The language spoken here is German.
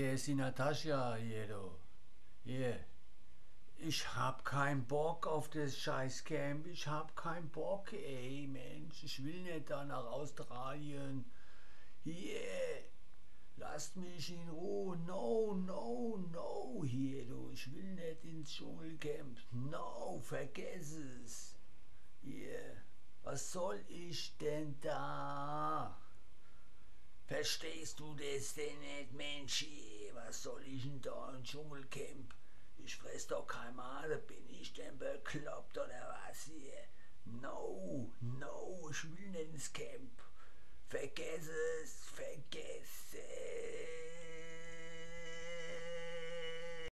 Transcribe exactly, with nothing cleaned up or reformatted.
hier ist die Natascha, hier, du. Hier. Ich hab keinen Bock auf das Scheißcamp. Ich hab keinen Bock, ey, Mensch. Ich will nicht da nach Australien. Hier. Lasst mich in Ruhe. No, no, no, hier, du. Ich will nicht ins Dschungelcamp. No, vergess es. Hier. Was soll ich denn da? Verstehst du das denn nicht, Mensch? Was soll ich denn da im Dschungelcamp? Ich fress doch kein Made, bin ich denn bekloppt oder was hier? No, no, ich will nicht ins Camp. Vergess es, vergess es.